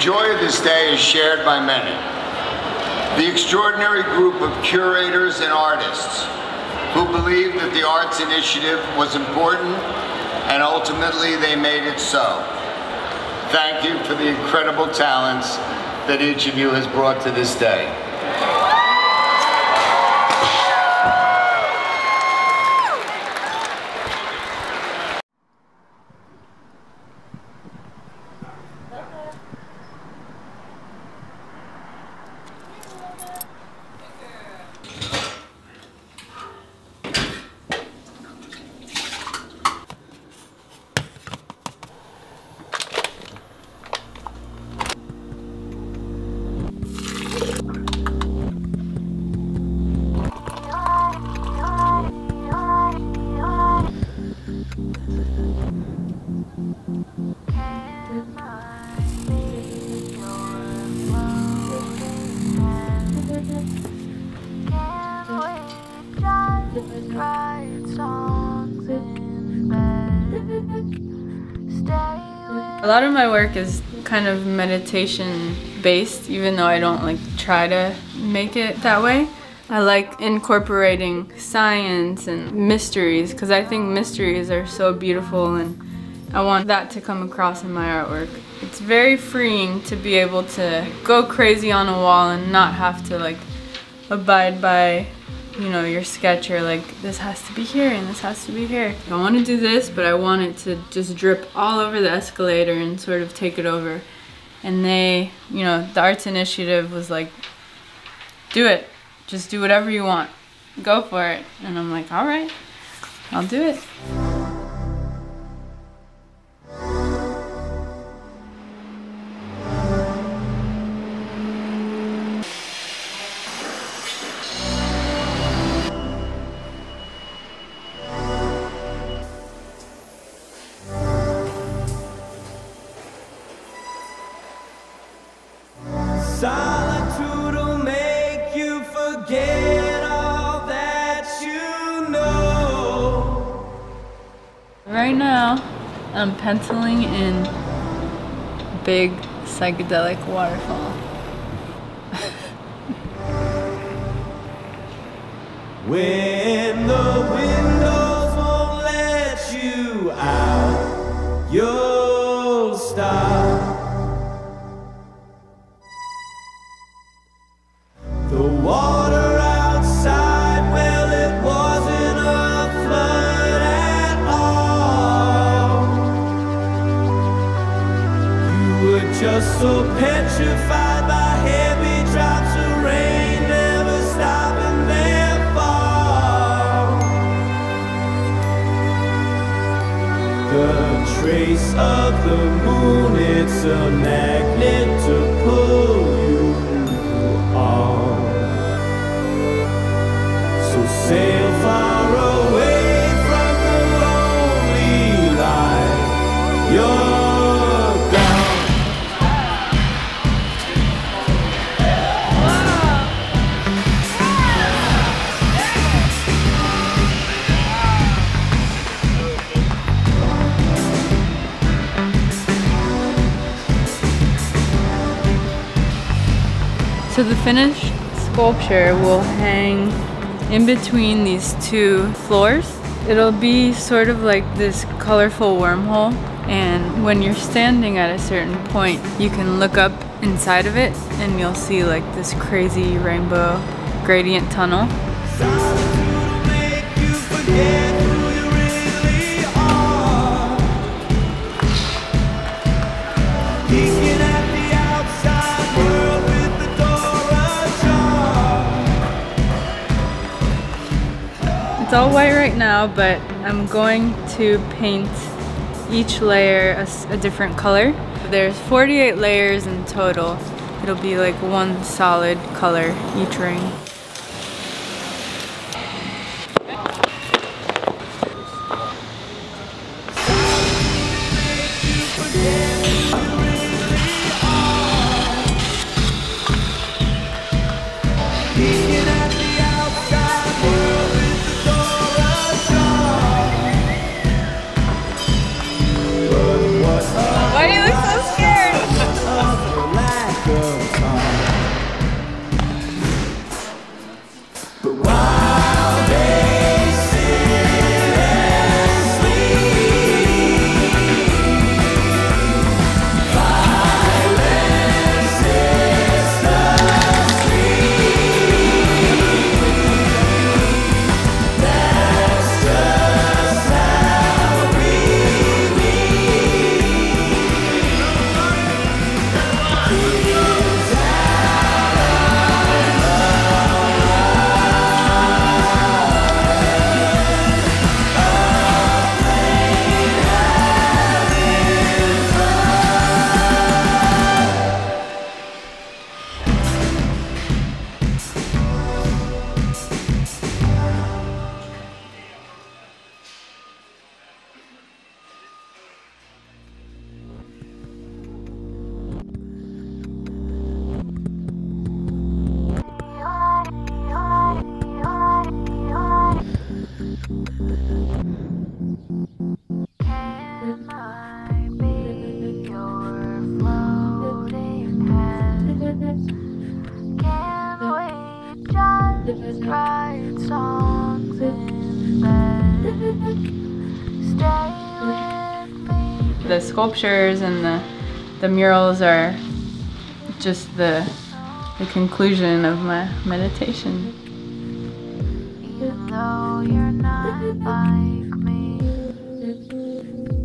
joy of this day is shared by many. The extraordinary group of curators and artists who believed that the Arts Initiative was important, and ultimately they made it so. Thank you for the incredible talents that each of you has brought to this day. A lot of my work is kind of meditation based, even though I don't like try to make it that way. I like incorporating science and mysteries because I think mysteries are so beautiful, and I want that to come across in my artwork. It's very freeing to be able to go crazy on a wall and not have to like abide by, you know, your sketch, or like this has to be here and this has to be here. I want to do this, but I want it to just drip all over the escalator and sort of take it over. And they, you know, the Arts Initiative was like, do it. Just do whatever you want. Go for it. And I'm like, all right, I'll do it. Solitude will make you forget all that you know. Right now, I'm penciling in big psychedelic waterfall. When the windows won't let you out, you'll stop. The water outside, well, it wasn't a flood at all. You were just so petrified by heavy drops of rain, never stopping their fall. The trace of the moon, it's a magnet to pull you on. So sail far away from the lonely light. You're gone. So the finished sculpture will hang in between these two floors. It'll be sort of like this colorful wormhole, and when you're standing at a certain point, you can look up inside of it and you'll see like this crazy rainbow gradient tunnel. Solitude will make you forget who you really are. Peeking at the outside world with the door ajar. It's all white right now, but I'm going to paint each layer a different color. There's 48 layers in total. It'll be like one solid color each ring. Why do you look so scared? But while they sit and sleep, violence is the street. That's just how we write songs in bed. Stay with me. The sculptures and the murals are just the conclusion of my meditation. Even though you're not like me.